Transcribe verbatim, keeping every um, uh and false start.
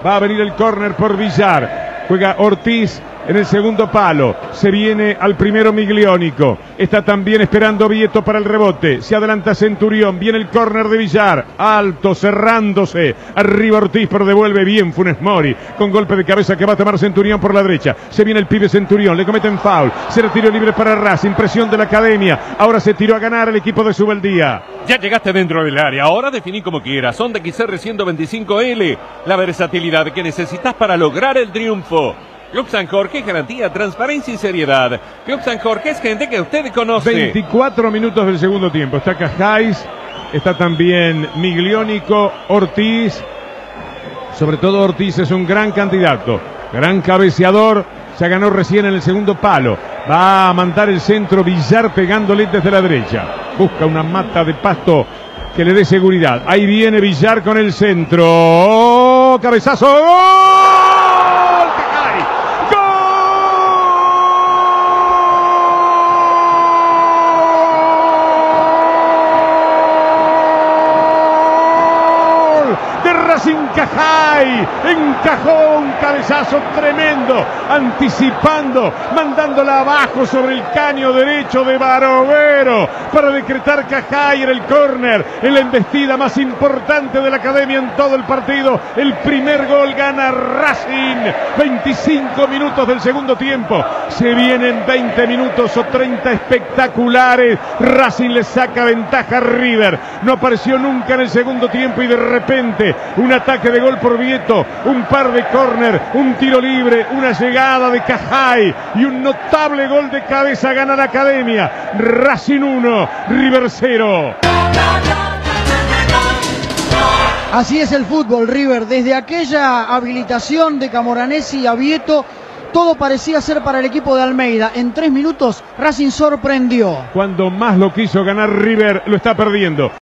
Va a venir el córner por Villar. Juega Ortiz en el segundo palo. Se viene al primero Migliónico. Está también esperando Vieto para el rebote. Se adelanta Centurión. Viene el córner de Villar. Alto, cerrándose. Arriba Ortiz, pero devuelve bien Funes Mori. Con golpe de cabeza que va a tomar Centurión por la derecha. Se viene el pibe Centurión. Le cometen foul. Será tiro libre para Racing. Presión de la academia. Ahora se tiró a ganar el equipo de Subeldía. Ya llegaste dentro del área. Ahora definí como quieras. Honda X R ciento veinticinco L. La versatilidad que necesitas para lograr el triunfo. Club San Jorge, garantía, transparencia y seriedad. Club San Jorge es gente que usted conoce. veinticuatro minutos del segundo tiempo. Está Cajáis, está también Migliónico, Ortiz. Sobre todo Ortiz es un gran candidato, gran cabeceador. Se ganó recién en el segundo palo. Va a mandar el centro Villar pegándole desde la derecha. Busca una mata de pasto que le dé seguridad. Ahí viene Villar con el centro. ¡Oh! ¡Cabezazo! ¡Gol! Racing Cajay, encajó un cabezazo tremendo, anticipando, mandándola abajo sobre el caño derecho de Barovero para decretar Cajay en el córner, en la embestida más importante de la academia en todo el partido. El primer gol gana Racing. veinticinco minutos del segundo tiempo. Se vienen veinte minutos o treinta espectaculares. Racing le saca ventaja a River. No apareció nunca en el segundo tiempo y de repente un ataque de gol por Vieto, un par de córner, un tiro libre, una llegada de Cajay y un notable gol de cabeza. Gana la academia. Racing uno, River cero. Así es el fútbol, River. Desde aquella habilitación de Camoranesi a Vieto, todo parecía ser para el equipo de Almeida. En tres minutos Racing sorprendió. Cuando más lo quiso ganar River, lo está perdiendo.